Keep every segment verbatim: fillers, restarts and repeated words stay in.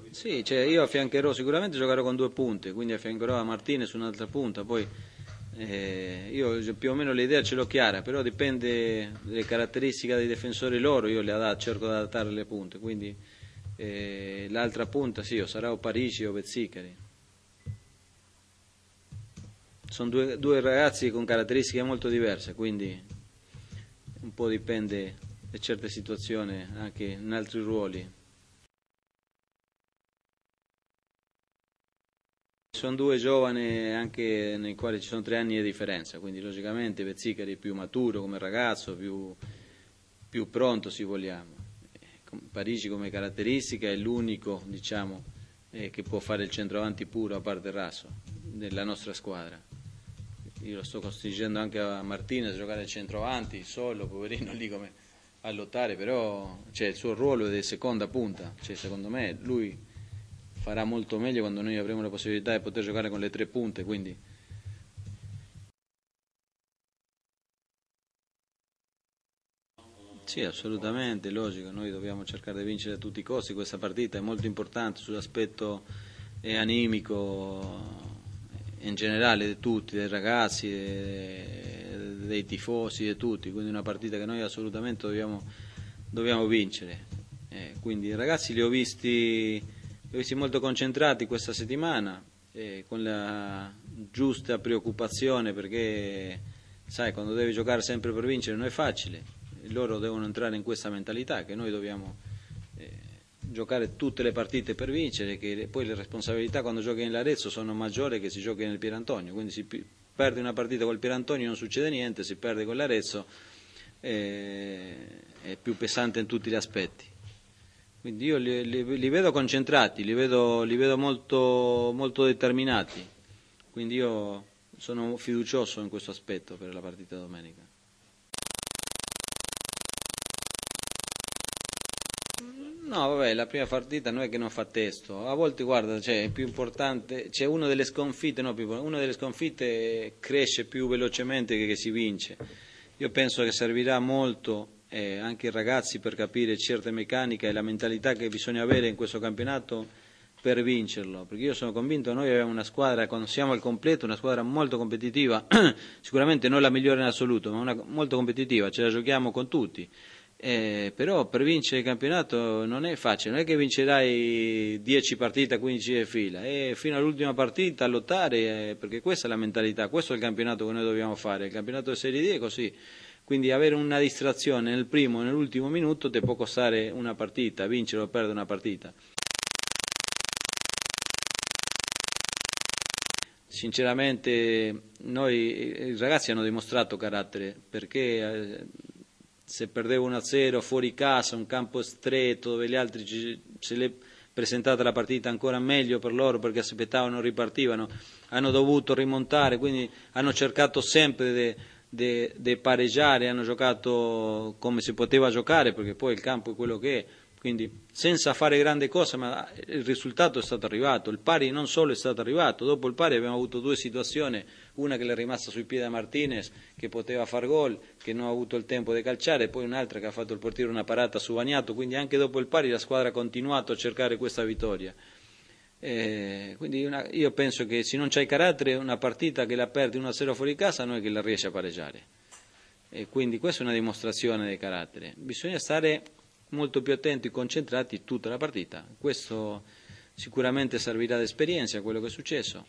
Sì, cioè io affiancherò, sicuramente giocherò con due punte, quindi affiancherò a Martinez su un'altra punta, poi eh, io più o meno l'idea ce l'ho chiara, però dipende dalle caratteristiche dei difensori loro, io le adat- cerco di adattare le punte, quindi eh, l'altra punta sì, o sarà o Parigi o Bezzicari. Sono due, due ragazzi con caratteristiche molto diverse, quindi un po' dipende da certe situazioni anche in altri ruoli. Sono due giovani anche nei quali ci sono tre anni di differenza, quindi logicamente Bezzicari è più maturo come ragazzo, più, più pronto se vogliamo. Parigi come caratteristica è l'unico, diciamo, eh, che può fare il centravanti puro a parte Raso nella nostra squadra. Io lo sto costringendo anche a Martinez a giocare al centravanti, solo, poverino lì come a lottare, però cioè, il suo ruolo è di seconda punta, cioè, secondo me lui farà molto meglio quando noi avremo la possibilità di poter giocare con le tre punte, quindi sì, assolutamente, logico, noi dobbiamo cercare di vincere a tutti i costi questa partita, è molto importante sull'aspetto eh, animico in generale di tutti, dei ragazzi, eh, dei tifosi, di tutti, quindi una partita che noi assolutamente dobbiamo, dobbiamo vincere. Eh, quindi i ragazzi li ho visti, li ho visti molto concentrati questa settimana, eh, con la giusta preoccupazione perché, sai, quando devi giocare sempre per vincere non è facile, loro devono entrare in questa mentalità che noi dobbiamo eh, giocare tutte le partite per vincere, che poi le responsabilità quando giochi nell'Arezzo sono maggiori che si giochi nel Pierantonio, quindi si perde una partita col Pierantonio non succede niente, si perde con l'Arezzo eh, è più pesante in tutti gli aspetti. Quindi io li, li, li vedo concentrati, li vedo, li vedo molto, molto determinati, quindi io sono fiducioso in questo aspetto per la partita domenica. No, vabbè, la prima partita non è che non fa testo. A volte, guarda, cioè, è più importante, c'è una delle sconfitte, no, più, una delle sconfitte cresce più velocemente che, che si vince. Io penso che servirà molto eh, anche ai ragazzi per capire certe meccaniche e la mentalità che bisogna avere in questo campionato per vincerlo, perché io sono convinto, noi abbiamo una squadra, quando siamo al completo, una squadra molto competitiva, sicuramente non la migliore in assoluto, ma una, molto competitiva, ce la giochiamo con tutti. Eh, però per vincere il campionato non è facile, non è che vincerai dieci partite, quindici di fila, è fino all'ultima partita a lottare, eh, perché questa è la mentalità, questo è il campionato che noi dobbiamo fare, il campionato di Serie D è così, quindi avere una distrazione nel primo o nell'ultimo minuto ti può costare una partita, vincere o perdere una partita. Sinceramente noi, i ragazzi hanno dimostrato carattere, perché eh, se perdevo uno a zero fuori casa, un campo stretto dove gli altri ci, se l'è presentata la partita ancora meglio per loro perché aspettavano, ripartivano, hanno dovuto rimontare, quindi hanno cercato sempre di pareggiare, hanno giocato come si poteva giocare perché poi il campo è quello che è, quindi senza fare grande cosa, ma il risultato è stato arrivato, il pari non solo è stato arrivato, dopo il pari abbiamo avuto due situazioni, una che è rimasta sui piedi a Martinez che poteva far gol, che non ha avuto il tempo di calciare, e poi un'altra che ha fatto il portiere una parata su Bagnato, quindi anche dopo il pari la squadra ha continuato a cercare questa vittoria. Eh, quindi una, io penso che se non c'hai carattere una partita che la perdi uno a zero fuori casa non è che la riesci a pareggiare, e quindi questa è una dimostrazione di carattere, bisogna stare molto più attenti e concentrati tutta la partita, questo sicuramente servirà d'esperienza quello che è successo.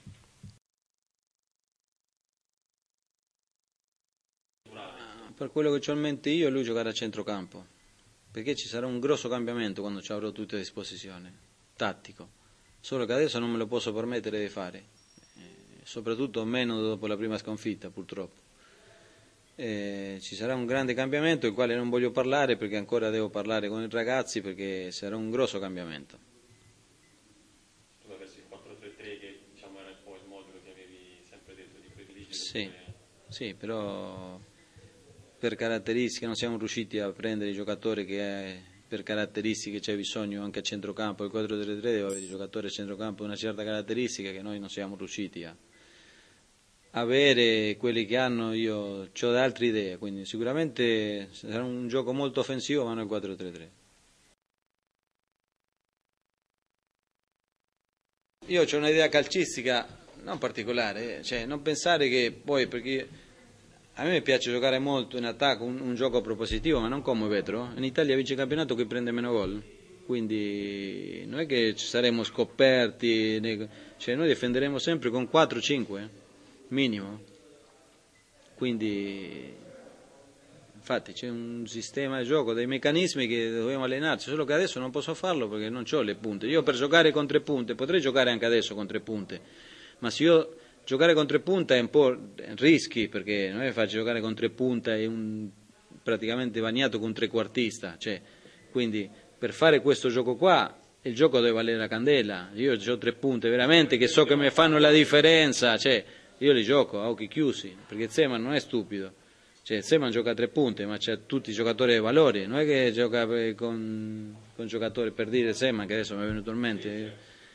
Per quello che ho in mente io, lui giocare a centrocampo, perché ci sarà un grosso cambiamento quando ci avrò tutte a disposizione, tattico, solo che adesso non me lo posso permettere di fare, eh, soprattutto meno dopo la prima sconfitta purtroppo. Eh, ci sarà un grande cambiamento del quale non voglio parlare perché ancora devo parlare con i ragazzi perché sarà un grosso cambiamento. Tu verso il quattro tre tre che diciamo era un po' il modulo che avevi sempre detto di prediligere Sì, oppure... sì, però per caratteristiche non siamo riusciti a prendere i giocatori che è, per caratteristiche c'è bisogno anche a centrocampo, il quattro tre tre deve avere i giocatori a centrocampo di una certa caratteristica che noi non siamo riusciti a avere, quelli che hanno io ho altre idee, quindi sicuramente sarà un gioco molto offensivo ma non il quattro tre tre. io ho un'idea calcistica non particolare, cioè non pensare che poi, perché a me piace giocare molto in attacco, un, un gioco propositivo, ma non come vetro. In Italia vince il campionato chi prende meno gol, quindi non è che ci saremo scoperti, cioè noi difenderemo sempre con quattro cinque minimo, quindi infatti c'è un sistema di gioco, dei meccanismi che dobbiamo allenarci, solo che adesso non posso farlo perché non ho le punte. Io per giocare con tre punte, potrei giocare anche adesso con tre punte, ma se io giocare con tre punte è un po' rischi, perché non è facile giocare con tre punte e un praticamente bagnato con un trequartista, cioè, quindi per fare questo gioco qua il gioco deve valere la candela. Io ho tre punte veramente che so che mi fanno la differenza, cioè io li gioco a occhi chiusi, perché Zeman non è stupido. Cioè, Zeman gioca a tre punte, ma c'ha tutti i giocatori dei valori, non è che gioca con, con giocatori, per dire Zeman, che adesso mi è venuto in mente.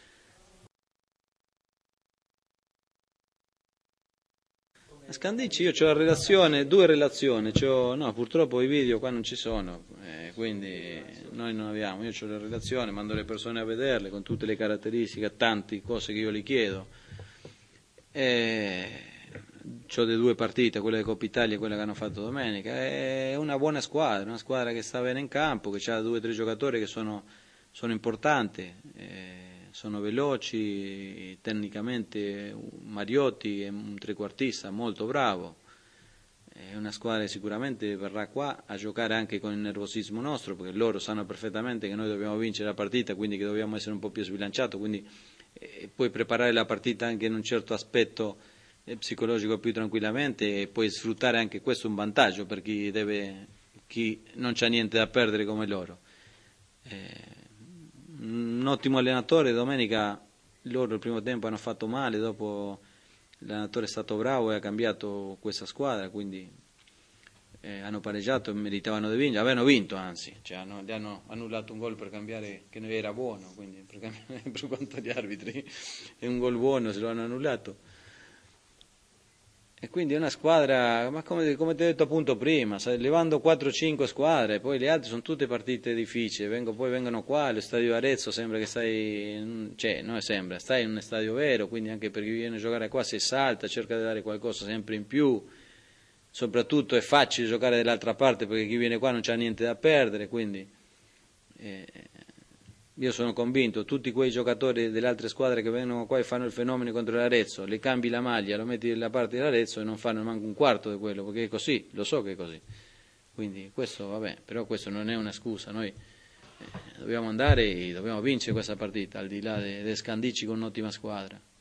A Scandicci io ho la relazione, due relazioni, c'ho, no purtroppo i video qua non ci sono, eh, quindi noi non abbiamo, io ho la relazione, mando le persone a vederle con tutte le caratteristiche, tante cose che io gli chiedo. E ho le due partite, quella di Coppa Italia e quella che hanno fatto domenica, è una buona squadra, una squadra che sta bene in campo, che ha due o tre giocatori che sono, sono importanti, eh, sono veloci, tecnicamente Mariotti è un trequartista molto bravo, è una squadra che sicuramente verrà qua a giocare anche con il nervosismo nostro, perché loro sanno perfettamente che noi dobbiamo vincere la partita, quindi che dobbiamo essere un po' più sbilanciato, quindi eh, puoi preparare la partita anche in un certo aspetto psicologico più tranquillamente e puoi sfruttare anche questo un vantaggio per chi, deve, chi non c'ha niente da perdere come loro. Eh, un ottimo allenatore, domenica loro il primo tempo hanno fatto male, dopo l'allenatore è stato bravo e ha cambiato questa squadra, quindi eh, hanno pareggiato e meritavano di vincere, avevano vinto anzi, cioè hanno, gli hanno annullato un gol per cambiare che non era buono, quindi per, cambiare, per quanto gli arbitri è un gol buono se lo hanno annullato. E quindi è una squadra, ma come, come ti ho detto appunto prima, sai, levando quattro cinque squadre, poi le altre sono tutte partite difficili, Vengo, poi vengono qua, lo stadio Arezzo sembra che stai, cioè non sembra, stai in un stadio vero, quindi anche per chi viene a giocare qua si salta, cerca di dare qualcosa sempre in più, soprattutto è facile giocare dall'altra parte perché chi viene qua non c'ha niente da perdere, quindi eh, io sono convinto, tutti quei giocatori delle altre squadre che vengono qua e fanno il fenomeno contro l'Arezzo, le cambi la maglia, lo metti dalla parte dell'Arezzo e non fanno manco un quarto di quello, perché è così, lo so che è così. Quindi questo vabbè, però questo non è una scusa, noi eh, dobbiamo andare e dobbiamo vincere questa partita, al di là dei de Scandicci con un'ottima squadra.